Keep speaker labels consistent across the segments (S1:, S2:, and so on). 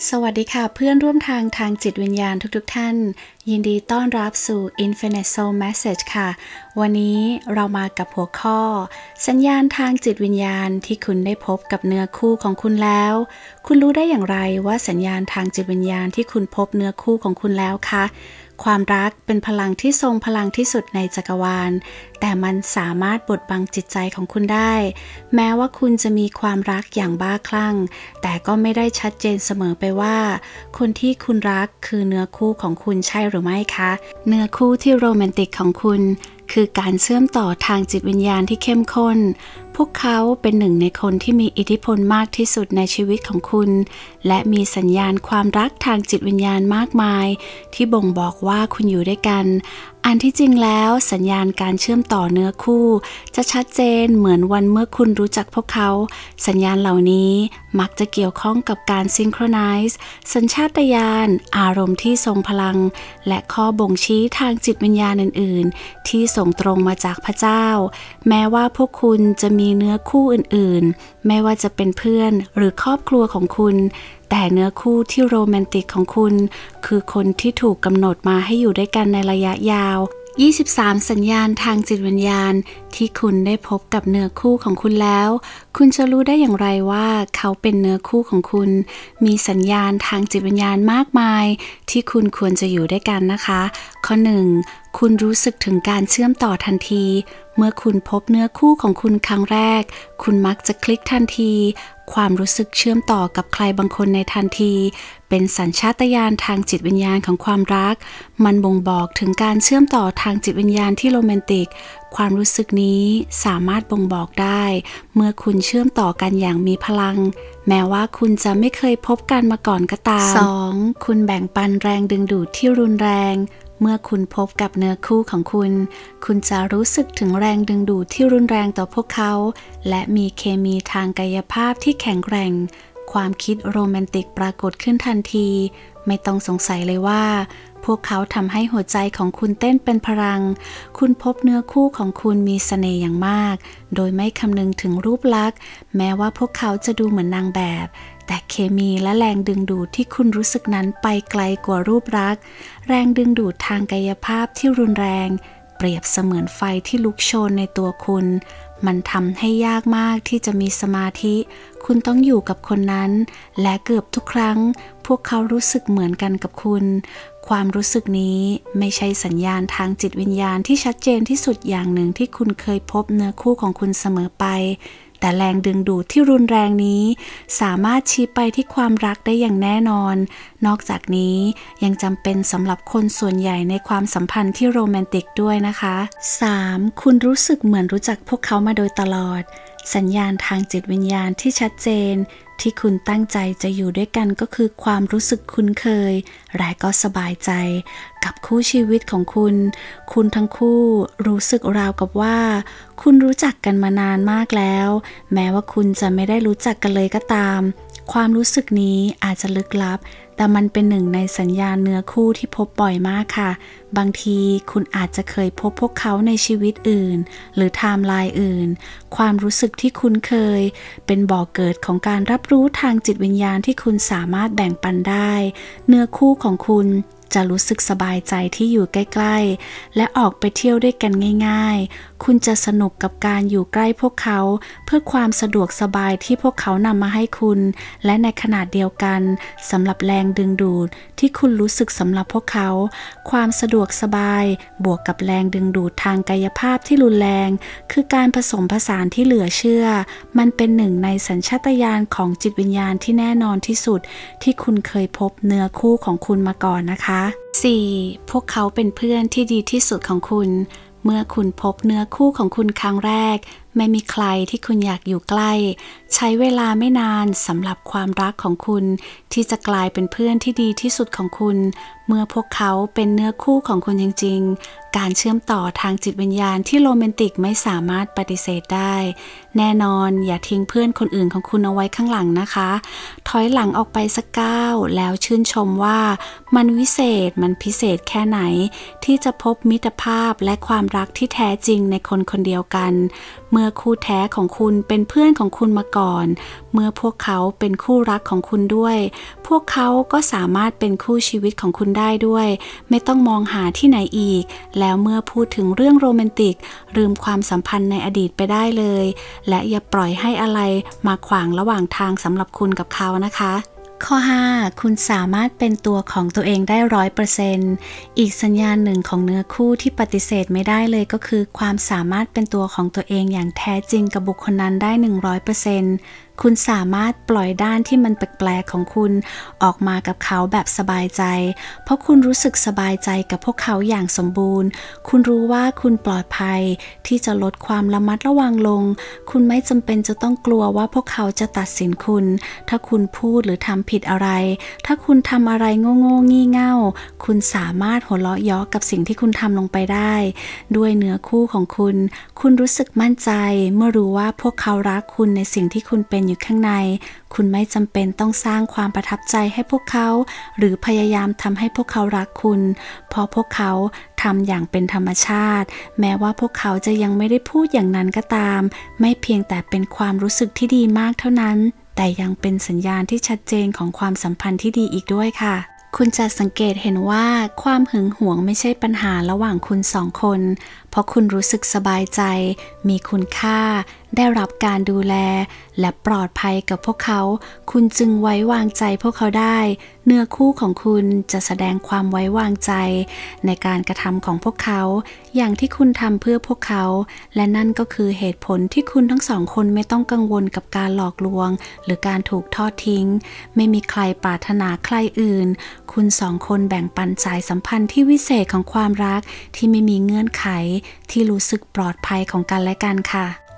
S1: สวัสดีค่ะเพื่อนร่วมทางจิตวิญญาณทุกท่านยินดีต้อนรับสู่ Infinite Soul Message ค่ะวันนี้เรามากับหัวข้อสัญญาณทางจิตวิญญาณที่คุณได้พบกับเนื้อคู่ของคุณแล้วคุณรู้ได้อย่างไรว่าสัญญาณทางจิตวิญญาณที่คุณพบเนื้อคู่ของคุณแล้วคะความรักเป็นพลังที่ทรงพลังที่สุดในจักรวาลแต่มันสามารถบดบังจิตใจของคุณได้แม้ว่าคุณจะมีความรักอย่างบ้าคลั่งแต่ก็ไม่ได้ชัดเจนเสมอไปว่าคนที่คุณรักคือเนื้อคู่ของคุณใช่หรือไม่คะเนื้อคู่ที่โรแมนติกของคุณคือการเชื่อมต่อทางจิตวิญญาณที่เข้มข้นพวกเขาเป็นหนึ่งในคนที่มีอิทธิพลมากที่สุดในชีวิตของคุณและมีสัญญาณความรักทางจิตวิญญาณมากมายที่บ่งบอกว่าคุณอยู่ด้วยกันอันที่จริงแล้วสัญญาณการเชื่อมต่อเนื้อคู่จะชัดเจนเหมือนวันเมื่อคุณรู้จักพวกเขาสัญญาณเหล่านี้มักจะเกี่ยวข้องกับการซิงโครไนซ์สัญชาตญาณอารมณ์ที่ทรงพลังและข้อบ่งชี้ทางจิตวิญญาณอื่นๆที่ส่งตรงมาจากพระเจ้าแม้ว่าพวกคุณจะมีเนื้อคู่อื่นๆไม่ว่าจะเป็นเพื่อนหรือครอบครัวของคุณแต่เนื้อคู่ที่โรแมนติกของคุณคือคนที่ถูกกำหนดมาให้อยู่ด้วยกันในระยะยาว23สัญญาณทางจิตวิญญาณที่คุณได้พบกับเนื้อคู่ของคุณแล้วคุณจะรู้ได้อย่างไรว่าเขาเป็นเนื้อคู่ของคุณมีสัญญาณทางจิตวิญญาณมากมายที่คุณควรจะอยู่ด้วยกันนะคะข้อ1คุณรู้สึกถึงการเชื่อมต่อทันทีเมื่อคุณพบเนื้อคู่ของคุณครั้งแรกคุณมักจะคลิกทันทีความรู้สึกเชื่อมต่อกับใครบางคนในทันทีเป็นสัญชาตญาณทางจิตวิญญาณของความรักมันบ่งบอกถึงการเชื่อมต่อทางจิตวิญญาณที่โรแมนติกความรู้สึกนี้สามารถบ่งบอกได้เมื่อคุณเชื่อมต่อกันอย่างมีพลังแม้ว่าคุณจะไม่เคยพบกันมาก่อนก็ตาม 2. คุณแบ่งปันแรงดึงดูดที่รุนแรงเมื่อคุณพบกับเนื้อคู่ของคุณจะรู้สึกถึงแรงดึงดูดที่รุนแรงต่อพวกเขาและมีเคมีทางกายภาพที่แข็งแกร่งความคิดโรแมนติกปรากฏขึ้นทันทีไม่ต้องสงสัยเลยว่าพวกเขาทำให้หัวใจของคุณเต้นเป็นพลังคุณพบเนื้อคู่ของคุณมีเสน่ห์อย่างมากโดยไม่คำนึงถึงรูปลักษณ์แม้ว่าพวกเขาจะดูเหมือนนางแบบแต่เคมีและแรงดึงดูดที่คุณรู้สึกนั้นไปไกลกว่ารูปลักษณ์แรงดึงดูดทางกายภาพที่รุนแรงเปรียบเสมือนไฟที่ลุกโชนในตัวคุณมันทำให้ยากมากที่จะมีสมาธิคุณต้องอยู่กับคนนั้นและเกือบทุกครั้งพวกเขารู้สึกเหมือนกันกับคุณความรู้สึกนี้ไม่ใช่สัญญาณทางจิตวิญญาณที่ชัดเจนที่สุดอย่างหนึ่งที่คุณเคยพบเนื้อคู่ของคุณเสมอไปแต่แรงดึงดูดที่รุนแรงนี้สามารถชี้ไปที่ความรักได้อย่างแน่นอนนอกจากนี้ยังจำเป็นสำหรับคนส่วนใหญ่ในความสัมพันธ์ที่โรแมนติกด้วยนะคะ 3. คุณรู้สึกเหมือนรู้จักพวกเขามาโดยตลอดสัญญาณทางจิตวิญญาณที่ชัดเจนที่คุณตั้งใจจะอยู่ด้วยกันก็คือความรู้สึกคุ้นเคยและก็สบายใจกับคู่ชีวิตของคุณทั้งคู่รู้สึกราวกับว่าคุณรู้จักกันมานานมากแล้วแม้ว่าคุณจะไม่ได้รู้จักกันเลยก็ตามความรู้สึกนี้อาจจะลึกลับแต่มันเป็นหนึ่งในสัญญาณเนื้อคู่ที่พบบ่อยมากค่ะบางทีคุณอาจจะเคยพบพวกเขาในชีวิตอื่นหรือไทม์ไลน์อื่นความรู้สึกที่คุ้นเคยเป็นบ่อกเกิดของการรับรู้ทางจิตวิญญาณที่คุณสามารถแบ่งปันได้เนื้อคู่ของคุณจะรู้สึกสบายใจที่อยู่ใกล้ๆและออกไปเที่ยวด้วยกันง่ายๆคุณจะสนุกกับการอยู่ใกล้พวกเขาเพื่อความสะดวกสบายที่พวกเขานำมาให้คุณและในขณะเดียวกันสำหรับแรงดึงดูดที่คุณรู้สึกสำหรับพวกเขาความสะดวกสบายบวกกับแรงดึงดูดทางกายภาพที่รุนแรงคือการผสมผสานที่เหลือเชื่อมันเป็นหนึ่งในสัญชาตญาณของจิตวิญญาณที่แน่นอนที่สุดที่คุณเคยพบเนื้อคู่ของคุณมาก่อนนะคะ 4. พวกเขาเป็นเพื่อนที่ดีที่สุดของคุณเมื่อคุณพบเนื้อคู่ของคุณครั้งแรกไม่มีใครที่คุณอยากอยู่ใกล้ใช้เวลาไม่นานสำหรับความรักของคุณที่จะกลายเป็นเพื่อนที่ดีที่สุดของคุณเมื่อพวกเขาเป็นเนื้อคู่ของคุณจริงๆการเชื่อมต่อทางจิตวิญญาณที่โรแมนติกไม่สามารถปฏิเสธได้แน่นอนอย่าทิ้งเพื่อนคนอื่นของคุณเอาไว้ข้างหลังนะคะถอยหลังออกไปสักก้าวแล้วชื่นชมว่ามันวิเศษมันพิเศษแค่ไหนที่จะพบมิตรภาพและความรักที่แท้จริงในคนคนเดียวกันเมื่อคู่แท้ของคุณเป็นเพื่อนของคุณมาก่อนเมื่อพวกเขาเป็นคู่รักของคุณด้วยพวกเขาก็สามารถเป็นคู่ชีวิตของคุณได้ด้วยไม่ต้องมองหาที่ไหนอีกแล้วเมื่อพูดถึงเรื่องโรแมนติกลืมความสัมพันธ์ในอดีตไปได้เลยและอย่าปล่อยให้อะไรมาขวางระหว่างทางสำหรับคุณกับเขานะคะข้อ 5 คุณสามารถเป็นตัวของตัวเองได้ 100% อีกสัญญาณหนึ่งของเนื้อคู่ที่ปฏิเสธไม่ได้เลยก็คือความสามารถเป็นตัวของตัวเองอย่างแท้จริงกับบุคคลนั้นได้ 100%คุณสามารถปล่อยด้านที่มันแปลกๆของคุณออกมากับเขาแบบสบายใจเพราะคุณรู้สึกสบายใจกับพวกเขาอย่างสมบูรณ์คุณรู้ว่าคุณปลอดภัยที่จะลดความระมัดระวังลงคุณไม่จำเป็นจะต้องกลัวว่าพวกเขาจะตัดสินคุณถ้าคุณพูดหรือทำผิดอะไรถ้าคุณทำอะไรโง่ๆงี่เง่าคุณสามารถหัวเราะเยาะกับสิ่งที่คุณทำลงไปได้ด้วยเนื้อคู่ของคุณคุณรู้สึกมั่นใจเมื่อรู้ว่าพวกเขารักคุณในสิ่งที่คุณเป็นอยู่ข้างในคุณไม่จำเป็นต้องสร้างความประทับใจให้พวกเขาหรือพยายามทำให้พวกเขารักคุณเพราะพวกเขาทำอย่างเป็นธรรมชาติแม้ว่าพวกเขาจะยังไม่ได้พูดอย่างนั้นก็ตามไม่เพียงแต่เป็นความรู้สึกที่ดีมากเท่านั้นแต่ยังเป็นสัญญาณที่ชัดเจนของความสัมพันธ์ที่ดีอีกด้วยค่ะคุณจะสังเกตเห็นว่าความหึงหวงไม่ใช่ปัญหาระหว่างคุณสองคนเพราะคุณรู้สึกสบายใจมีคุณค่าได้รับการดูแลและปลอดภัยกับพวกเขาคุณจึงไว้วางใจพวกเขาได้เนื้อคู่ของคุณจะแสดงความไว้วางใจในการกระทำของพวกเขาอย่างที่คุณทำเพื่อพวกเขาและนั่นก็คือเหตุผลที่คุณทั้งสองคนไม่ต้องกังวลกับการหลอกลวงหรือการถูกทอดทิ้งไม่มีใครปรารถนาใครอื่นคุณสองคนแบ่งปันสายสัมพันธ์ที่วิเศษของความรักที่ไม่มีเงื่อนไขที่รู้สึกปลอดภัยของกันและกันค่ะ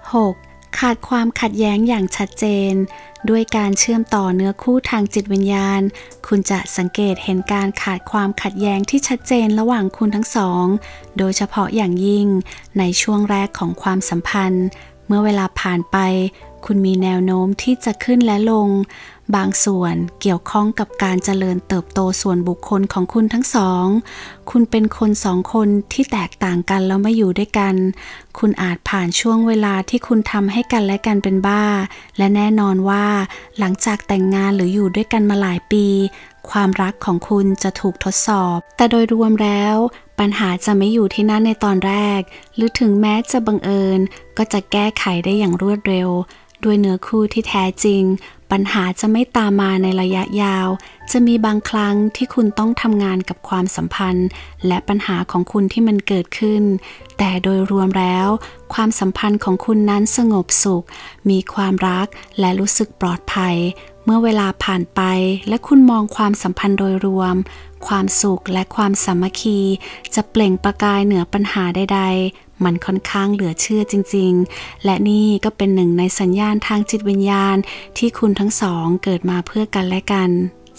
S1: 6. ขาดความขัดแย้งอย่างชัดเจนด้วยการเชื่อมต่อเนื้อคู่ทางจิตวิญญาณคุณจะสังเกตเห็นการขาดความขัดแย้งที่ชัดเจนระหว่างคุณทั้งสองโดยเฉพาะอย่างยิ่งในช่วงแรกของความสัมพันธ์เมื่อเวลาผ่านไปคุณมีแนวโน้มที่จะขึ้นและลงบางส่วนเกี่ยวข้องกับการเจริญเติบโตส่วนบุคคลของคุณทั้งสองคุณเป็นคนสองคนที่แตกต่างกันแล้วมาอยู่ด้วยกันคุณอาจผ่านช่วงเวลาที่คุณทำให้กันและกันเป็นบ้าและแน่นอนว่าหลังจากแต่งงานหรืออยู่ด้วยกันมาหลายปีความรักของคุณจะถูกทดสอบแต่โดยรวมแล้วปัญหาจะไม่อยู่ที่นั่นในตอนแรกหรือถึงแม้จะบังเอิญก็จะแก้ไขได้อย่างรวดเร็วด้วยเนื้อคู่ที่แท้จริงปัญหาจะไม่ตามมาในระยะยาวจะมีบางครั้งที่คุณต้องทำงานกับความสัมพันธ์และปัญหาของคุณที่มันเกิดขึ้นแต่โดยรวมแล้วความสัมพันธ์ของคุณนั้นสงบสุขมีความรักและรู้สึกปลอดภัยเมื่อเวลาผ่านไปและคุณมองความสัมพันธ์โดยรวมความสุขและความสามัคคีจะเปล่งประกายเหนือปัญหาใดๆมันค่อนข้างเหลือเชื่อจริงๆและนี่ก็เป็นหนึ่งในสัญญาณทางจิตวิญญาณที่คุณทั้งสองเกิดมาเพื่อกันและกัน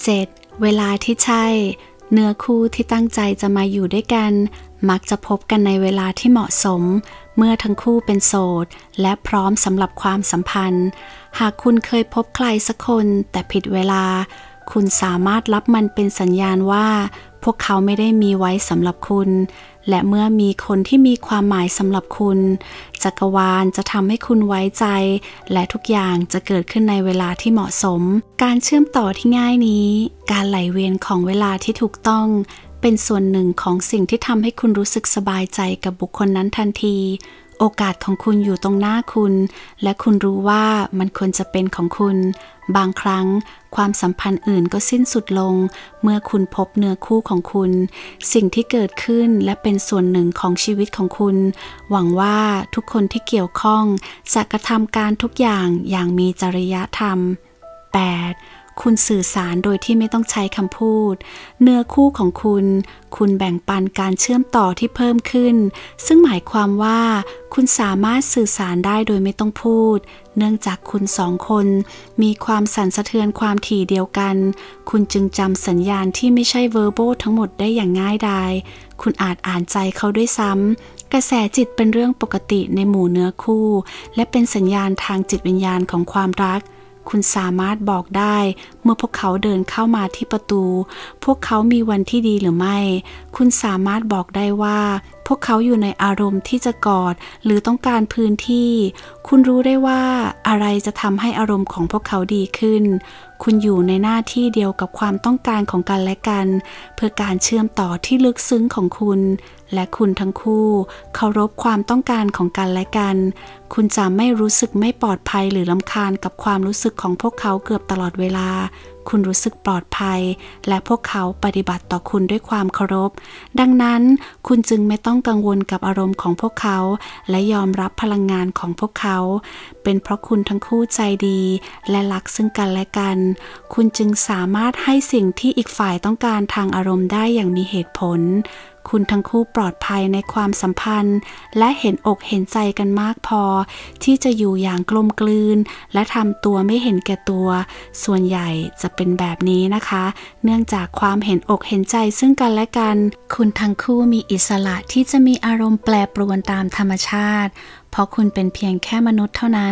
S1: 7. เวลาที่ใช่เนื้อคู่ที่ตั้งใจจะมาอยู่ด้วยกันมักจะพบกันในเวลาที่เหมาะสมเมื่อทั้งคู่เป็นโสดและพร้อมสำหรับความสัมพันธ์หากคุณเคยพบใครสักคนแต่ผิดเวลาคุณสามารถรับมันเป็นสัญญาณว่าพวกเขาไม่ได้มีไว้สำหรับคุณและเมื่อมีคนที่มีความหมายสำหรับคุณจักรวาลจะทำให้คุณไว้ใจและทุกอย่างจะเกิดขึ้นในเวลาที่เหมาะสมการเชื่อมต่อที่ง่ายนี้การไหลเวียนของเวลาที่ถูกต้องเป็นส่วนหนึ่งของสิ่งที่ทำให้คุณรู้สึกสบายใจกับบุคคลนั้นทันทีโอกาสของคุณอยู่ตรงหน้าคุณและคุณรู้ว่ามันควรจะเป็นของคุณบางครั้งความสัมพันธ์อื่นก็สิ้นสุดลงเมื่อคุณพบเนื้อคู่ของคุณสิ่งที่เกิดขึ้นและเป็นส่วนหนึ่งของชีวิตของคุณหวังว่าทุกคนที่เกี่ยวข้องจะกระทำการทุกอย่างมีจริยธรรม 8. คุณสื่อสารโดยที่ไม่ต้องใช้คำพูดเนื้อคู่ของคุณแบ่งปันการเชื่อมต่อที่เพิ่มขึ้นซึ่งหมายความว่าคุณสามารถสื่อสารได้โดยไม่ต้องพูดเนื่องจากคุณสองคนมีความสั่นสะเทือนความถี่เดียวกันคุณจึงจำสัญญาณที่ไม่ใช่ verbal ทั้งหมดได้อย่างง่ายดายคุณอาจอ่านใจเขาด้วยซ้ำกระแสจิตเป็นเรื่องปกติในหมู่เนื้อคู่และเป็นสัญญาณทางจิตวิญญาณของความรักคุณสามารถบอกได้เมื่อพวกเขาเดินเข้ามาที่ประตูพวกเขามีวันที่ดีหรือไม่คุณสามารถบอกได้ว่าพวกเขาอยู่ในอารมณ์ที่จะกอดหรือต้องการพื้นที่คุณรู้ได้ว่าอะไรจะทำให้อารมณ์ของพวกเขาดีขึ้นคุณอยู่ในหน้าที่เดียวกับความต้องการของกันและกันเพื่อการเชื่อมต่อที่ลึกซึ้งของคุณและคุณทั้งคู่เคารพความต้องการของกันและกันคุณจะไม่รู้สึกไม่ปลอดภัยหรือรำคาญกับความรู้สึกของพวกเขาเกือบตลอดเวลาคุณรู้สึกปลอดภัยและพวกเขาปฏิบัติต่อคุณด้วยความเคารพดังนั้นคุณจึงไม่ต้องกังวลกับอารมณ์ของพวกเขาและยอมรับพลังงานของพวกเขาเป็นเพราะคุณทั้งคู่ใจดีและรักซึ่งกันและกันคุณจึงสามารถให้สิ่งที่อีกฝ่ายต้องการทางอารมณ์ได้อย่างมีเหตุผลคุณทั้งคู่ปลอดภัยในความสัมพันธ์และเห็นอกเห็นใจกันมากพอที่จะอยู่อย่างกลมกลืนและทำตัวไม่เห็นแก่ตัวส่วนใหญ่จะเป็นแบบนี้นะคะเนื่องจากความเห็นอกเห็นใจซึ่งกันและกันคุณทั้งคู่มีอิสระที่จะมีอารมณ์แปรปรวนตามธรรมชาติเพราะคุณเป็นเพียงแค่มนุษย์เท่านั้น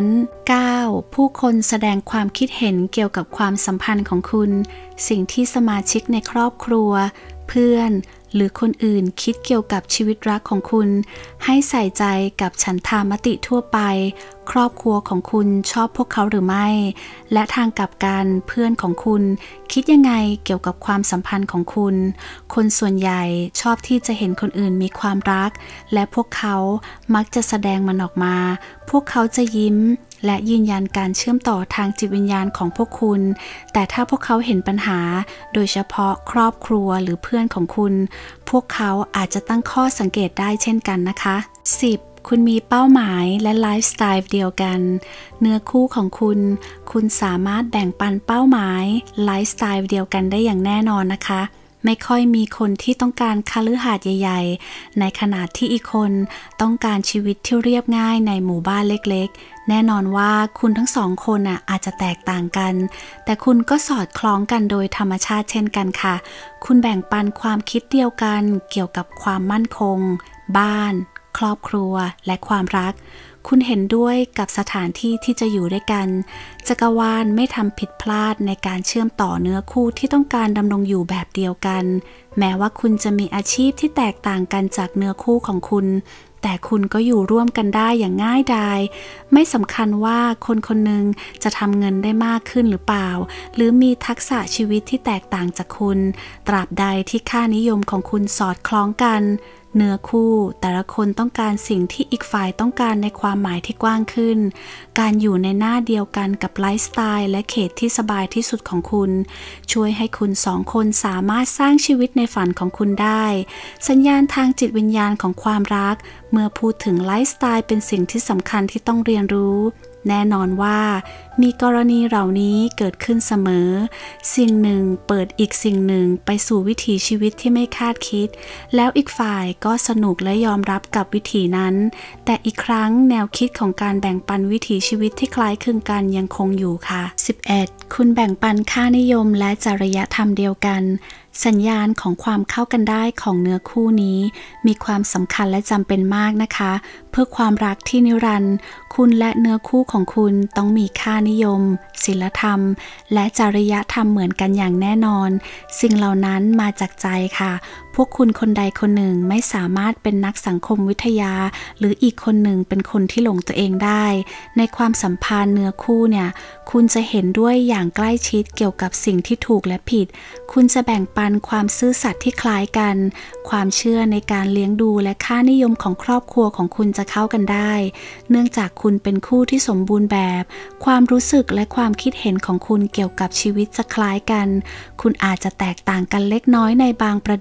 S1: 9. ผู้คนแสดงความคิดเห็นเกี่ยวกับความสัมพันธ์ของคุณสิ่งที่สมาชิกในครอบครัวเพื่อนหรือคนอื่นคิดเกี่ยวกับชีวิตรักของคุณให้ใส่ใจกับฉันทามติทั่วไปครอบครัวของคุณชอบพวกเขาหรือไม่และทางกลับกันเพื่อนของคุณคิดยังไงเกี่ยวกับความสัมพันธ์ของคุณคนส่วนใหญ่ชอบที่จะเห็นคนอื่นมีความรักและพวกเขามักจะแสดงมันออกมาพวกเขาจะยิ้มและยืนยันการเชื่อมต่อทางจิตวิญญาณของพวกคุณแต่ถ้าพวกเขาเห็นปัญหาโดยเฉพาะครอบครัวหรือเพื่อนของคุณพวกเขาอาจจะตั้งข้อสังเกตได้เช่นกันนะคะ 10. คุณมีเป้าหมายและไลฟ์สไตล์เดียวกันเนื้อคู่ของคุณสามารถแบ่งปันเป้าหมายไลฟ์สไตล์เดียวกันได้อย่างแน่นอนนะคะไม่ค่อยมีคนที่ต้องการคฤหาสน์ใหญ่ๆในขณะที่อีกคนต้องการชีวิตที่เรียบง่ายในหมู่บ้านเล็กๆแน่นอนว่าคุณทั้งสองคนอาจจะแตกต่างกันแต่คุณก็สอดคล้องกันโดยธรรมชาติเช่นกันค่ะคุณแบ่งปันความคิดเดียวกันเกี่ยวกับความมั่นคงบ้านครอบครัวและความรักคุณเห็นด้วยกับสถานที่ที่จะอยู่ด้วยกันจักรวาลไม่ทำผิดพลาดในการเชื่อมต่อเนื้อคู่ที่ต้องการดำรงอยู่แบบเดียวกันแม้ว่าคุณจะมีอาชีพที่แตกต่างกันจากเนื้อคู่ของคุณแต่คุณก็อยู่ร่วมกันได้อย่างง่ายดายไม่สำคัญว่าคนคนหนึ่งจะทำเงินได้มากขึ้นหรือเปล่าหรือมีทักษะชีวิตที่แตกต่างจากคุณตราบใดที่ค่านิยมของคุณสอดคล้องกันเนื้อคู่แต่ละคนต้องการสิ่งที่อีกฝ่ายต้องการในความหมายที่กว้างขึ้นการอยู่ในหน้าเดียวกันกับไลฟ์สไตล์และเขตที่สบายที่สุดของคุณช่วยให้คุณสองคนสามารถสร้างชีวิตในฝันของคุณได้สัญญาณทางจิตวิญญาณของความรักเมื่อพูดถึงไลฟ์สไตล์เป็นสิ่งที่สำคัญที่ต้องเรียนรู้แน่นอนว่ามีกรณีเหล่านี้เกิดขึ้นเสมอสิ่งหนึ่งเปิดอีกสิ่งหนึ่งไปสู่วิถีชีวิตที่ไม่คาดคิดแล้วอีกฝ่ายก็สนุกและยอมรับกับวิถีนั้นแต่อีกครั้งแนวคิดของการแบ่งปันวิถีชีวิตที่คล้ายคลึงกันยังคงอยู่ค่ะ 11. คุณแบ่งปันค่านิยมและจริยธรรมเดียวกันสัญญาณของความเข้ากันได้ของเนื้อคู่นี้มีความสำคัญและจำเป็นมากนะคะเพื่อความรักที่นิรันดร์คุณและเนื้อคู่ของคุณต้องมีค่านิยมศีลธรรมและจริยธรรมเหมือนกันอย่างแน่นอนสิ่งเหล่านั้นมาจากใจค่ะพวกคุณคนใดคนหนึ่งไม่สามารถเป็นนักสังคมวิทยาหรืออีกคนหนึ่งเป็นคนที่หลงตัวเองได้ในความสัมพันธ์เนื้อคู่เนี่ยคุณจะเห็นด้วยอย่างใกล้ชิดเกี่ยวกับสิ่งที่ถูกและผิดคุณจะแบ่งปันความซื่อสัตย์ที่คล้ายกันความเชื่อในการเลี้ยงดูและค่านิยมของครอบครัวของคุณจะเข้ากันได้เนื่องจากคุณเป็นคู่ที่สมบูรณ์แบบความรู้สึกและความคิดเห็นของคุณเกี่ยวกับชีวิตจะคล้ายกันคุณอาจจะแตกต่างกันเล็กน้อยในบางประเด็น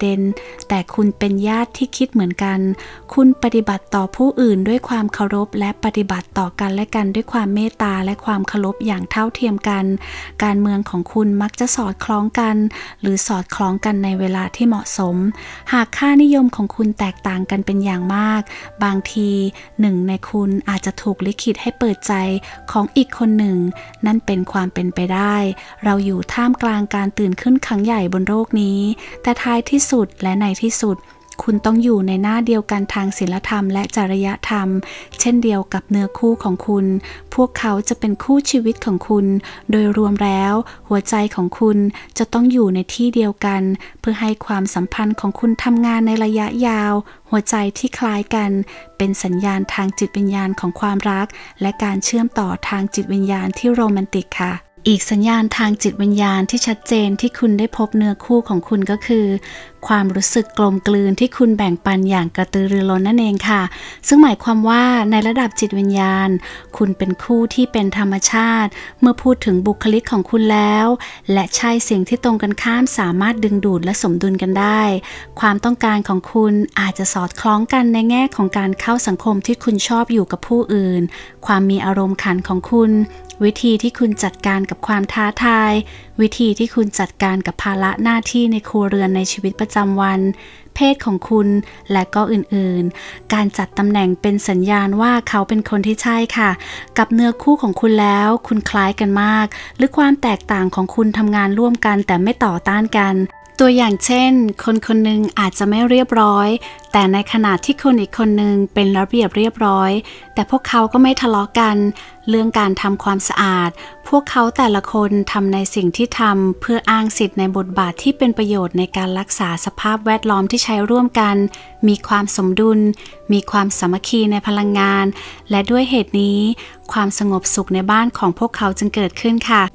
S1: แต่คุณเป็นญาติที่คิดเหมือนกันคุณปฏิบัติต่อผู้อื่นด้วยความเคารพและปฏิบัติต่อกันและกันด้วยความเมตตาและความเคารพอย่างเท่าเทียมกันการเมืองของคุณมักจะสอดคล้องกันหรือสอดคล้องกันในเวลาที่เหมาะสมหากค่านิยมของคุณแตกต่างกันเป็นอย่างมากบางทีหนึ่งในคุณอาจจะถูกลิขิตให้เปิดใจของอีกคนหนึ่งนั่นเป็นความเป็นไปได้เราอยู่ท่ามกลางการตื่นขึ้นครั้งใหญ่บนโลกนี้แต่ท้ายที่สุดและในที่สุดคุณต้องอยู่ในหน้าเดียวกันทางศีลธรรมและจริยธรรมเช่นเดียวกับเนื้อคู่ของคุณพวกเขาจะเป็นคู่ชีวิตของคุณโดยรวมแล้วหัวใจของคุณจะต้องอยู่ในที่เดียวกันเพื่อให้ความสัมพันธ์ของคุณทำงานในระยะยาวหัวใจที่คล้ายกันเป็นสัญญาณทางจิตวิญญาณของความรักและการเชื่อมต่อทางจิตวิญญาณที่โรแมนติกค่ะอีกสัญญาณทางจิตวิญญาณที่ชัดเจนที่คุณได้พบเนื้อคู่ของคุณก็คือความรู้สึกกลมกลืนที่คุณแบ่งปันอย่างกระตือรือร้นนั่นเองค่ะซึ่งหมายความว่าในระดับจิตวิญญาณคุณเป็นคู่ที่เป็นธรรมชาติเมื่อพูดถึงบุคลิกของคุณแล้วและใช่สิ่งที่ตรงกันข้ามสามารถดึงดูดและสมดุลกันได้ความต้องการของคุณอาจจะสอดคล้องกันในแง่ของการเข้าสังคมที่คุณชอบอยู่กับผู้อื่นความมีอารมณ์ขันของคุณวิธีที่คุณจัดการกับความท้าทายวิธีที่คุณจัดการกับภาระหน้าที่ในครัวเรือนในชีวิตประจำวันเพศของคุณและก็อื่นๆการจัดตำแหน่งเป็นสัญญาณว่าเขาเป็นคนที่ใช่ค่ะกับเนื้อคู่ของคุณแล้วคุณคล้ายกันมากหรือความแตกต่างของคุณทำงานร่วมกันแต่ไม่ต่อต้านกันตัวอย่างเช่นคนคนหนึ่งอาจจะไม่เรียบร้อยแต่ในขณะที่คนอีกคนหนึ่งเป็นระเบียบเรียบร้อยแต่พวกเขาก็ไม่ทะเลาะกันเรื่องการทำความสะอาดพวกเขาแต่ละคนทำในสิ่งที่ทำเพื่ออ้างสิทธิ์ในบทบาทที่เป็นประโยชน์ในการรักษาสภาพแวดล้อมที่ใช้ร่วมกันมีความสมดุลมีความสามัคคีในพลังงานและด้วยเหตุนี้ความสงบสุขในบ้านของพวกเขาจึงเกิดขึ้นค่ะ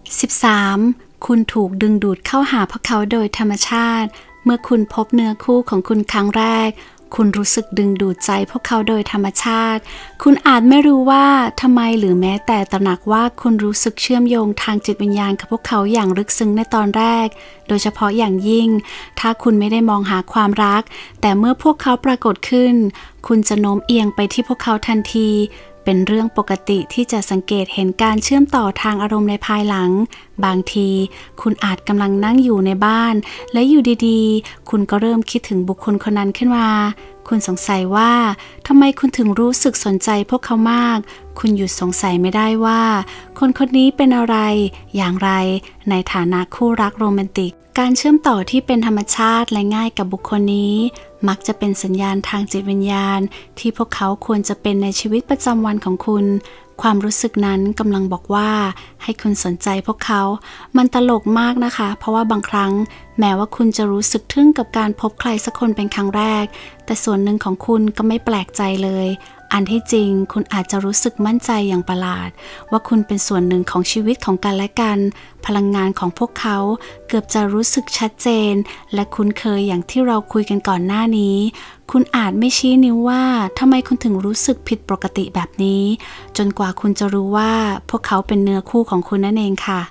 S1: 13คุณถูกดึงดูดเข้าหาพวกเขาโดยธรรมชาติเมื่อคุณพบเนื้อคู่ของคุณครั้งแรกคุณรู้สึกดึงดูดใจพวกเขาโดยธรรมชาติคุณอาจไม่รู้ว่าทำไมหรือแม้แต่ตระหนักว่าคุณรู้สึกเชื่อมโยงทางจิตวิญญาณกับพวกเขาอย่างลึกซึ้งในตอนแรกโดยเฉพาะอย่างยิ่งถ้าคุณไม่ได้มองหาความรักแต่เมื่อพวกเขาปรากฏขึ้นคุณจะโน้มเอียงไปที่พวกเขาทันทีเป็นเรื่องปกติที่จะสังเกตเห็นการเชื่อมต่อทางอารมณ์ในภายหลังบางทีคุณอาจกำลังนั่งอยู่ในบ้านและอยู่ดีๆคุณก็เริ่มคิดถึงบุคคลคนนั้นขึ้นมาคุณสงสัยว่าทำไมคุณถึงรู้สึกสนใจพวกเขามากคุณหยุดสงสัยไม่ได้ว่าคนคนนี้เป็นอะไรอย่างไรในฐานะคู่รักโรแมนติกการเชื่อมต่อที่เป็นธรรมชาติและง่ายกับบุคคลนี้มักจะเป็นสัญญาณทางจิตวิญญาณที่พวกเขาควรจะเป็นในชีวิตประจำวันของคุณความรู้สึกนั้นกำลังบอกว่าให้คุณสนใจพวกเขามันตลกมากนะคะเพราะว่าบางครั้งแม้ว่าคุณจะรู้สึกทึ่งกับการพบใครสักคนเป็นครั้งแรกแต่ส่วนหนึ่งของคุณก็ไม่แปลกใจเลยอันที่จริงคุณอาจจะรู้สึกมั่นใจอย่างประหลาดว่าคุณเป็นส่วนหนึ่งของชีวิตของกันและกันพลังงานของพวกเขาเกือบจะรู้สึกชัดเจนและคุ้นเคยอย่างที่เราคุยกันก่อนหน้านี้คุณอาจไม่ชี้นิ้วว่าทำไมคุณถึงรู้สึกผิดปกติแบบนี้จนกว่าคุณจะรู้ว่าพวกเขาเป็นเนื้อคู่ของคุณนั่นเองค่ะ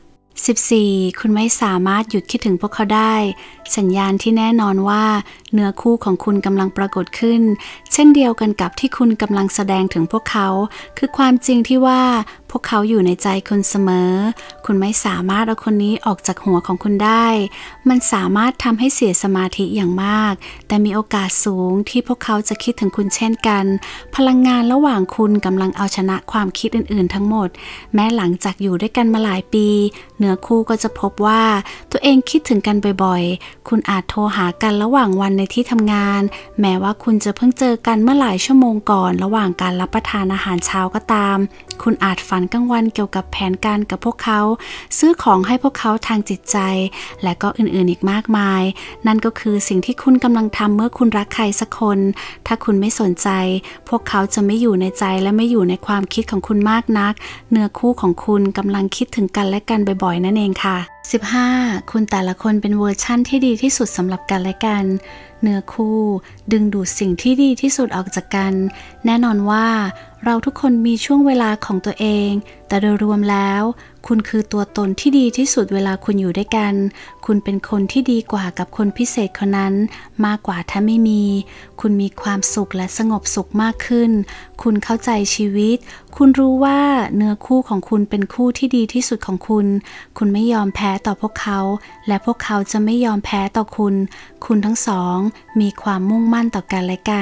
S1: 14คุณไม่สามารถหยุดคิดถึงพวกเขาได้สัญญาณที่แน่นอนว่าเนื้อคู่ของคุณกำลังปรากฏขึ้นเช่นเดียวกันกับที่คุณกำลังแสดงถึงพวกเขาคือความจริงที่ว่าพวกเขาอยู่ในใจคุณเสมอคุณไม่สามารถเอาคนนี้ออกจากหัวของคุณได้มันสามารถทำให้เสียสมาธิอย่างมากแต่มีโอกาสสูงที่พวกเขาจะคิดถึงคุณเช่นกันพลังงานระหว่างคุณกำลังเอาชนะความคิดอื่นๆทั้งหมดแม้หลังจากอยู่ด้วยกันมาหลายปีเนื้อคู่ก็จะพบว่าตัวเองคิดถึงกันบ่อยๆคุณอาจโทรหากันระหว่างวันในที่ทำงานแม้ว่าคุณจะเพิ่งเจอกันเมื่อหลายชั่วโมงก่อนระหว่างการรับประทานอาหารเช้าก็ตามคุณอาจฝันกลางวันเกี่ยวกับแผนการกับพวกเขาซื้อของให้พวกเขาทางจิตใจและก็อื่นๆอีกมากมายนั่นก็คือสิ่งที่คุณกำลังทำเมื่อคุณรักใครสักคนถ้าคุณไม่สนใจพวกเขาจะไม่อยู่ในใจและไม่อยู่ในความคิดของคุณมากนักเนื้อคู่ของคุณกำลังคิดถึงกันและกันบ่อยๆนั่นเองค่ะ15คุณแต่ละคนเป็นเวอร์ชั่นที่ดีที่สุดสำหรับกันและกันเนื้อคู่ดึงดูดสิ่งที่ดีที่สุดออกจากกันแน่นอนว่าเราทุกคนมีช่วงเวลาของตัวเองแต่โดยรวมแล้วคุณคือตัวตนที่ดีที่สุดเวลาคุณอยู่ด้วยกันคุณเป็นคนที่ดีกว่ากับคนพิเศษคนนั้นมากกว่าถ้าไม่มีคุณมีความสุขและสงบสุขมากขึ้นคุณเข้าใจชีวิตคุณรู้ว่าเนื้อคู่ของคุณเป็นคู่ที่ดีที่สุดของคุณคุณไม่ยอมแพ้ต่อพวกเขาและพวกเขาจะไม่ยอมแพ้ต่อคุณคุณทั้งสองมีความมุ่งมั่นต่อกันและกัน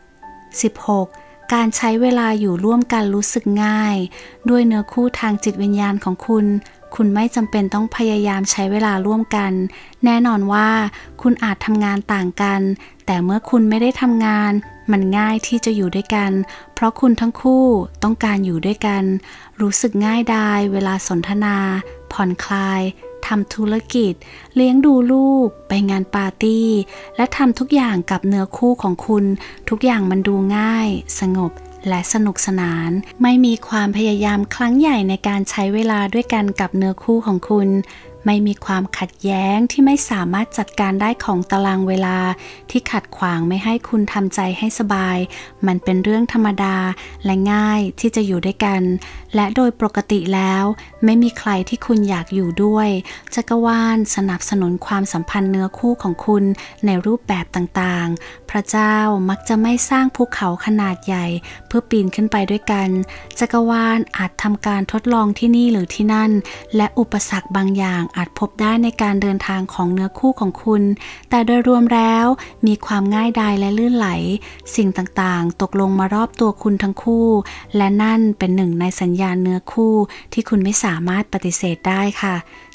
S1: 16. การใช้เวลาอยู่ร่วมกันรู้สึกง่ายด้วยเนื้อคู่ทางจิตวิญญาณของคุณคุณไม่จำเป็นต้องพยายามใช้เวลาร่วมกันแน่นอนว่าคุณอาจทำงานต่างกันแต่เมื่อคุณไม่ได้ทำงานมันง่ายที่จะอยู่ด้วยกันเพราะคุณทั้งคู่ต้องการอยู่ด้วยกันรู้สึกง่ายดายเวลาสนทนาผ่อนคลายทำธุรกิจเลี้ยงดูลูกไปงานปาร์ตี้และทำทุกอย่างกับเนื้อคู่ของคุณทุกอย่างมันดูง่ายสงบและสนุกสนานไม่มีความพยายามครั้งใหญ่ในการใช้เวลาด้วยกันกับเนื้อคู่ของคุณไม่มีความขัดแย้งที่ไม่สามารถจัดการได้ของตารางเวลาที่ขัดขวางไม่ให้คุณทำใจให้สบายมันเป็นเรื่องธรรมดาและง่ายที่จะอยู่ด้วยกันและโดยปกติแล้วไม่มีใครที่คุณอยากอยู่ด้วยจักรวาลสนับสนุนความสัมพันธ์เนื้อคู่ของคุณในรูปแบบต่างๆพระเจ้ามักจะไม่สร้างภูเขาขนาดใหญ่เพื่อปีนขึ้นไปด้วยกันจักรวาลอาจทำการทดลองที่นี่หรือที่นั่นและอุปสรรคบางอย่างอาจพบได้ในการเดินทางของเนื้อคู่ของคุณแต่โดยรวมแล้วมีความง่ายดายและลื่นไหลสิ่งต่างๆตกลงมารอบตัวคุณทั้งคู่และนั่นเป็นหนึ่งในสัญญาณเนื้อคู่ที่คุณไม่สามารถปฏิเสธได้ค่ะ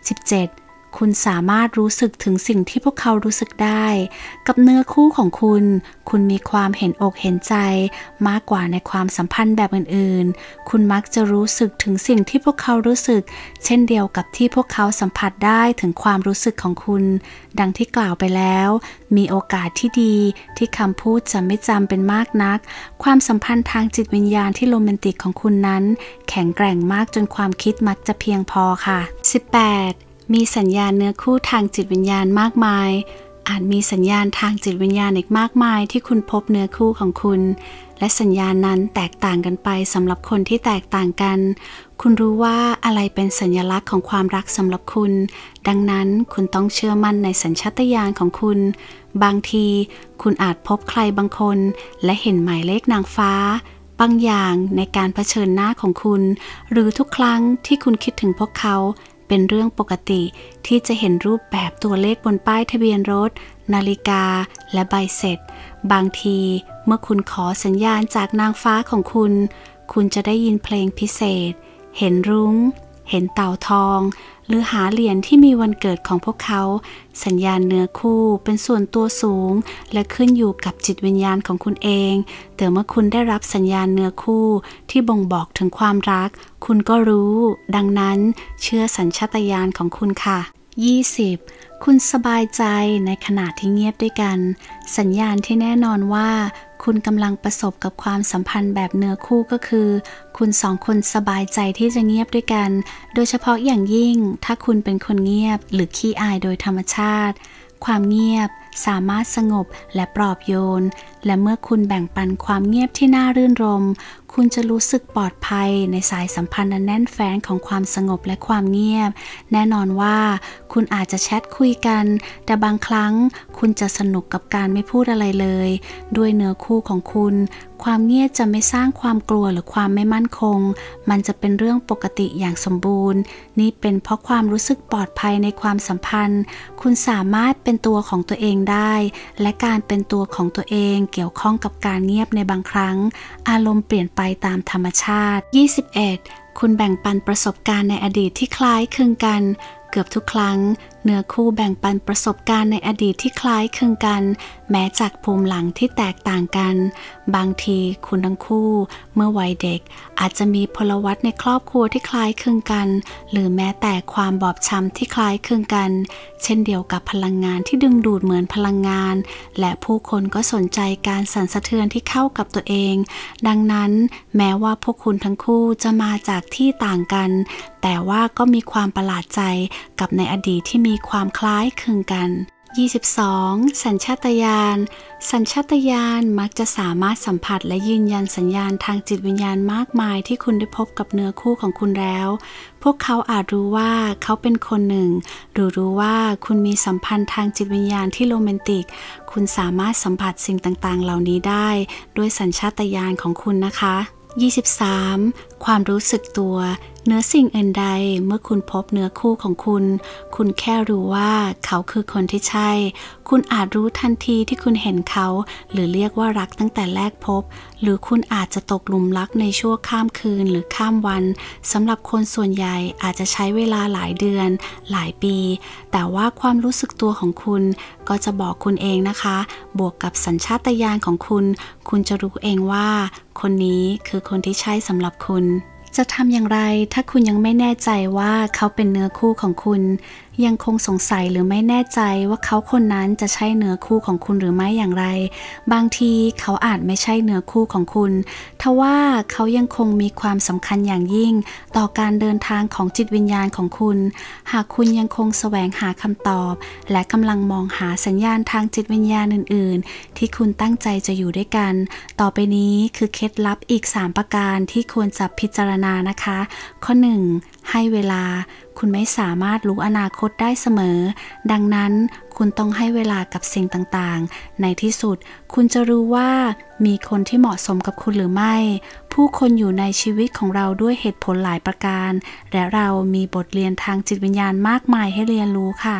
S1: 17คุณสามารถรู้สึกถึงสิ่งที่พวกเขารู้สึกได้กับเนื้อคู่ของคุณมีความเห็นอกเห็นใจมากกว่าในความสัมพันธ์แบบอื่นๆคุณมักจะรู้สึกถึงสิ่งที่พวกเขารู้สึกเช่นเดียวกับที่พวกเขาสัมผัสได้ถึงความรู้สึกของคุณดังที่กล่าวไปแล้วมีโอกาสที่ดีที่คำพูดจะไม่จำเป็นมากนักความสัมพันธ์ทางจิตวิญญาณที่โรแมนติกของคุณนั้นแข็งแกร่งมากจนความคิดมักจะเพียงพอค่ะ 18มีสัญญาณเนื้อคู่ทางจิตวิญญาณมากมายอาจมีสัญญาณทางจิตวิญญาณอีกมากมายที่คุณพบเนื้อคู่ของคุณและสัญญาณนั้นแตกต่างกันไปสำหรับคนที่แตกต่างกันคุณรู้ว่าอะไรเป็นสัญลักษณ์ของความรักสำหรับคุณดังนั้นคุณต้องเชื่อมั่นในสัญชาตญาณของคุณบางทีคุณอาจพบใครบางคนและเห็นหมายเลขนางฟ้าบางอย่างในการเผชิญหน้าของคุณหรือทุกครั้งที่คุณคิดถึงพวกเขาเป็นเรื่องปกติที่จะเห็นรูปแบบตัวเลขบนป้ายทะเบียนรถนาฬิกาและใบเสร็จบางทีเมื่อคุณขอสัญญาณจากนางฟ้าของคุณจะได้ยินเพลงพิเศษเห็นรุ้งเห็นเต่าทองหรือหาเหรียญที่มีวันเกิดของพวกเขาสัญญาณเนื้อคู่เป็นส่วนตัวสูงและขึ้นอยู่กับจิตวิญญาณของคุณเองแต่เมื่อคุณได้รับสัญญาณเนื้อคู่ที่บ่งบอกถึงความรักคุณก็รู้ดังนั้นเชื่อสัญชาตญาณของคุณค่ะ 20คุณสบายใจในขณะที่เงียบด้วยกันสัญญาณที่แน่นอนว่าคุณกำลังประสบกับความสัมพันธ์แบบเนื้อคู่ก็คือคุณสองคนสบายใจที่จะเงียบด้วยกันโดยเฉพาะอย่างยิ่งถ้าคุณเป็นคนเงียบหรือขี้อายโดยธรรมชาติความเงียบสามารถสงบและปลอบโยนและเมื่อคุณแบ่งปันความเงียบที่น่ารื่นรมคุณจะรู้สึกปลอดภัยในสายสัมพันธ์อันแน่นแฟ้นของความสงบและความเงียบแน่นอนว่าคุณอาจจะแชทคุยกันแต่บางครั้งคุณจะสนุกกับการไม่พูดอะไรเลยด้วยเนื้อคู่ของคุณความเงียบจะไม่สร้างความกลัวหรือความไม่มั่นคงมันจะเป็นเรื่องปกติอย่างสมบูรณ์นี่เป็นเพราะความรู้สึกปลอดภัยในความสัมพันธ์คุณสามารถเป็นตัวของตัวเองได้และการเป็นตัวของตัวเองเกี่ยวข้องกับการเงียบในบางครั้งอารมณ์เปลี่ยนไปตามธรรมชาติ 21คุณแบ่งปันประสบการณ์ในอดีตที่คล้ายคลึงกันเกือบทุกครั้งเนื้อคู่แบ่งปันประสบการณ์ในอดีตที่คล้ายคลึงกันแม้จากภูมิหลังที่แตกต่างกันบางทีคุณทั้งคู่เมื่อวัยเด็กอาจจะมีพลวัตในครอบครัวที่คล้ายคลึงกันหรือแม้แต่ความบอบช้ำที่คล้ายคลึงกันเช่นเดียวกับพลังงานที่ดึงดูดเหมือนพลังงานและผู้คนก็สนใจการสั่นสะเทือนที่เข้ากับตัวเองดังนั้นแม้ว่าพวกคุณทั้งคู่จะมาจากที่ต่างกันแต่ว่าก็มีความประหลาดใจกับในอดีตที่มีความคล้ายคลึงกัน 22. สัญชาตญาณสัญชาตญาณมักจะสามารถสัมผัสและยืนยันสัญญาณทางจิตวิญญาณมากมายที่คุณได้พบกับเนื้อคู่ของคุณแล้วพวกเขาอาจรู้ว่าเขาเป็นคนหนึ่งหรือรู้ว่าคุณมีสัมพันธ์ทางจิตวิญญาณที่โรแมนติกคุณสามารถสัมผัสสิ่งต่างๆเหล่านี้ได้ด้วยสัญชาตญาณของคุณนะคะ23. ความรู้สึกตัวเหนือสิ่งอื่นใดเมื่อคุณพบเนื้อคู่ของคุณคุณแค่รู้ว่าเขาคือคนที่ใช่คุณอาจรู้ทันทีที่คุณเห็นเขาหรือเรียกว่ารักตั้งแต่แรกพบหรือคุณอาจจะตกหลุมรักในชั่วข้ามคืนหรือข้ามวันสำหรับคนส่วนใหญ่อาจจะใช้เวลาหลายเดือนหลายปีแต่ว่าความรู้สึกตัวของคุณก็จะบอกคุณเองนะคะบวกกับสัญชาตญาณของคุณคุณจะรู้เองว่าคนนี้คือคนที่ใช่สำหรับคุณจะทำอย่างไรถ้าคุณยังไม่แน่ใจว่าเขาเป็นเนื้อคู่ของคุณยังคงสงสัยหรือไม่แน่ใจว่าเขาคนนั้นจะใช่เนื้อคู่ของคุณหรือไม่อย่างไรบางทีเขาอาจไม่ใช่เนื้อคู่ของคุณทว่าเขายังคงมีความสำคัญอย่างยิ่งต่อการเดินทางของจิตวิญญาณของคุณหากคุณยังคงแสวงหาคำตอบและกำลังมองหาสัญญาณทางจิตวิญญาณอื่นๆที่คุณตั้งใจจะอยู่ด้วยกันต่อไปนี้คือเคล็ดลับอีก3ประการที่ควรจะพิจารณานะคะข้อ 1. ให้เวลาคุณไม่สามารถรู้อนาคตได้เสมอดังนั้นคุณต้องให้เวลากับสิ่งต่างๆในที่สุดคุณจะรู้ว่ามีคนที่เหมาะสมกับคุณหรือไม่ผู้คนอยู่ในชีวิตของเราด้วยเหตุผลหลายประการและเรามีบทเรียนทางจิตวิญญาณมากมายให้เรียนรู้ค่ะ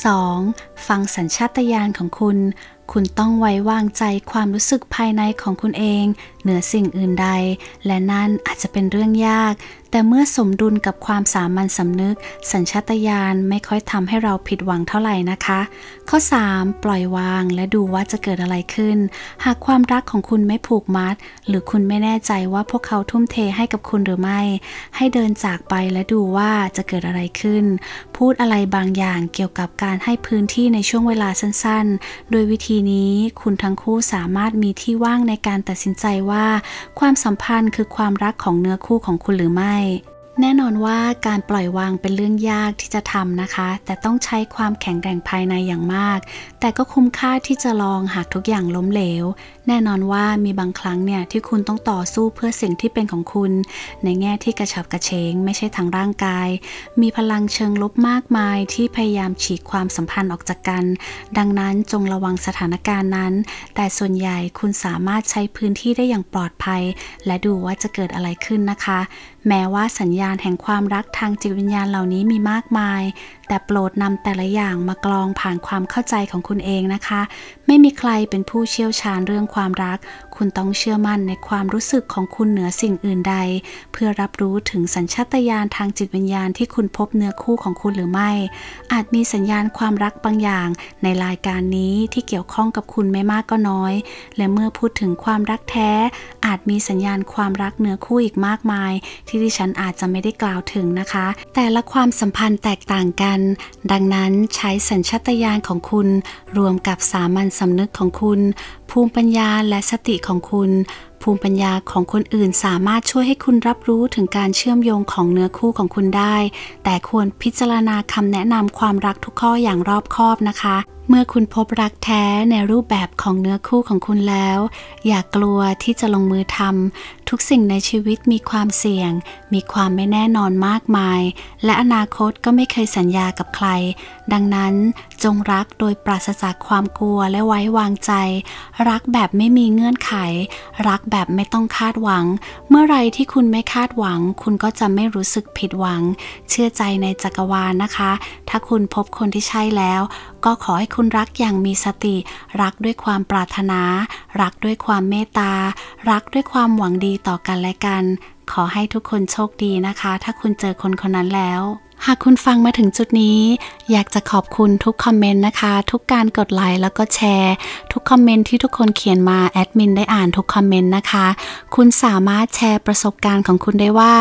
S1: 2. ฟังสัญชาตญาณของคุณคุณต้องไว้วางใจความรู้สึกภายในของคุณเองเหนือสิ่งอื่นใดและนั่นอาจจะเป็นเรื่องยากแต่เมื่อสมดุลกับความสามัญสำนึกสัญชาตญาณไม่ค่อยทำให้เราผิดหวังเท่าไหร่นะคะข้อ 3. ปล่อยวางและดูว่าจะเกิดอะไรขึ้นหากความรักของคุณไม่ผูกมัดหรือคุณไม่แน่ใจว่าพวกเขาทุ่มเทให้กับคุณหรือไม่ให้เดินจากไปและดูว่าจะเกิดอะไรขึ้นพูดอะไรบางอย่างเกี่ยวกับการให้พื้นที่ในช่วงเวลาสั้นๆโดยวิธีนี้คุณทั้งคู่สามารถมีที่ว่างในการตัดสินใจว่าความสัมพันธ์คือความรักของเนื้อคู่ของคุณหรือไม่แน่นอนว่าการปล่อยวางเป็นเรื่องยากที่จะทำนะคะแต่ต้องใช้ความแข็งแกร่งภายในอย่างมากแต่ก็คุ้มค่าที่จะลองหากทุกอย่างล้มเหลวแน่นอนว่ามีบางครั้งเนี่ยที่คุณต้องต่อสู้เพื่อสิ่งที่เป็นของคุณในแง่ที่กระฉับกระเฉงไม่ใช่ทางร่างกายมีพลังเชิงลบมากมายที่พยายามฉีกความสัมพันธ์ออกจากกันดังนั้นจงระวังสถานการณ์นั้นแต่ส่วนใหญ่คุณสามารถใช้พื้นที่ได้อย่างปลอดภัยและดูว่าจะเกิดอะไรขึ้นนะคะแม้ว่าสัญญาณแห่งความรักทางจิตวิญญาณเหล่านี้มีมากมายแต่โปรดนำแต่ละอย่างมากรองผ่านความเข้าใจของคุณเองนะคะไม่มีใครเป็นผู้เชี่ยวชาญเรื่องความรักคุณต้องเชื่อมั่นในความรู้สึกของคุณเหนือสิ่งอื่นใดเพื่อรับรู้ถึงสัญชาตญาณทางจิตวิญญาณที่คุณพบเนื้อคู่ของคุณหรือไม่อาจมีสัญญาณความรักบางอย่างในรายการนี้ที่เกี่ยวข้องกับคุณไม่มากก็น้อยและเมื่อพูดถึงความรักแท้อาจมีสัญญาณความรักเนื้อคู่อีกมากมายที่ดิฉันอาจจะไม่ได้กล่าวถึงนะคะแต่ละความสัมพันธ์แตกต่างกันดังนั้นใช้สัญชาตญาณของคุณรวมกับสามัญสำนึกของคุณภูมิปัญญาและสติของคุณภูมิปัญญาของคนอื่นสามารถช่วยให้คุณรับรู้ถึงการเชื่อมโยงของเนื้อคู่ของคุณได้แต่ควรพิจารณาคำแนะนำความรักทุกข้ออย่างรอบคอบนะคะเมื่อคุณพบรักแท้ในรูปแบบของเนื้อคู่ของคุณแล้วอย่ากลัวที่จะลงมือทำทุกสิ่งในชีวิตมีความเสี่ยงมีความไม่แน่นอนมากมายและอนาคตก็ไม่เคยสัญญากับใครดังนั้นจงรักโดยปราศจากความกลัวและไว้วางใจรักแบบไม่มีเงื่อนไขรักแบบไม่ต้องคาดหวังเมื่อไรที่คุณไม่คาดหวังคุณก็จะไม่รู้สึกผิดหวังเชื่อใจในจักรวาลนะคะถ้าคุณพบคนที่ใช่แล้วก็ขอให้คุณรักอย่างมีสติรักด้วยความปรารถนารักด้วยความเมตตารักด้วยความหวังดีต่อกันและกันขอให้ทุกคนโชคดีนะคะถ้าคุณเจอคนคนนั้นแล้วหากคุณฟังมาถึงจุดนี้อยากจะขอบคุณทุกคอมเมนต์นะคะทุกการกดไลค์แล้วก็แชร์ทุกคอมเมนต์ที่ทุกคนเขียนมาแอดมินได้อ่านทุกคอมเมนต์นะคะคุณสามารถแชร์ประสบการณ์ของคุณได้ว่า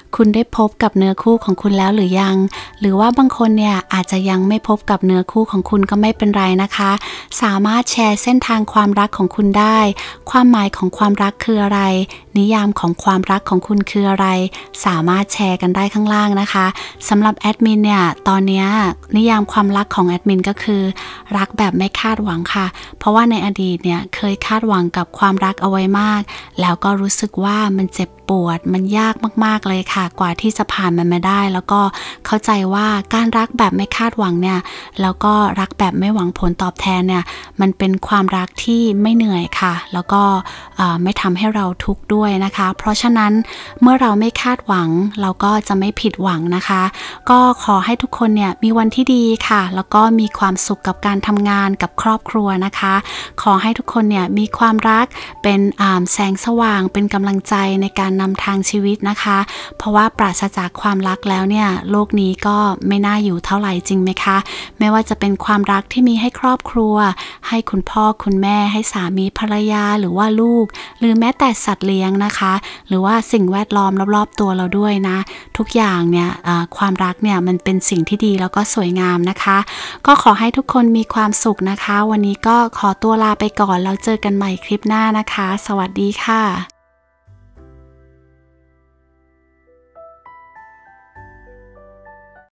S1: คุณได้พบกับเนื้อคู่ของคุณแล้วหรือยังหรือว่าบางคนเนี่ยอาจจะยังไม่พบกับเนื้อคู่ของคุณก็ไม่เป็นไรนะคะสามารถแชร์เส้นทางความรักของคุณได้ความหมายของความรักคืออะไรนิยามของความรักของคุณคืออะไรสามารถแชร์กันได้ข้างล่างนะคะสำหรับแอดมินเนี่ยตอนนี้นิยามความรักของแอดมินก็คือรักแบบไม่คาดหวังค่ะเพราะว่าในอดีตเนี่ยเคยคาดหวังกับความรักเอาไว้มากแล้วก็รู้สึกว่ามันเจ็บปวดมันยากมากๆเลยค่ะกว่าที่จะผ่านมันมาได้แล้วก็เข้าใจว่าการรักแบบไม่คาดหวังเนี่ยแล้วก็รักแบบไม่หวังผลตอบแทนเนี่ยมันเป็นความรักที่ไม่เหนื่อยค่ะแล้วก็ไม่ทำให้เราทุกข์ด้วยนะคะเพราะฉะนั้นเมื่อเราไม่คาดหวังเราก็จะไม่ผิดหวังนะคะก็ขอให้ทุกคนเนี่ยมีวันที่ดีค่ะแล้วก็มีความสุขกับการทำงานกับครอบครัวนะคะขอให้ทุกคนเนี่ยมีความรักเป็นแสงสว่างเป็นกำลังใจในการนำทางชีวิตนะคะเพราะว่าปราศจากความรักแล้วเนี่ยโลกนี้ก็ไม่น่าอยู่เท่าไหร่จริงไหมคะไม่ว่าจะเป็นความรักที่มีให้ครอบครัวให้คุณพ่อคุณแม่ให้สามีภรรยาหรือว่าลูกหรือแม้แต่สัตว์เลี้ยงนะคะหรือว่าสิ่งแวดล้อมรอบๆตัวเราด้วยนะทุกอย่างเนี่ยความรักเนี่ยมันเป็นสิ่งที่ดีแล้วก็สวยงามนะคะก็ขอให้ทุกคนมีความสุขนะคะวันนี้ก็ขอตัวลาไปก่อนแล้วเจอกันใหม่คลิปหน้านะคะสวัสดีค่ะ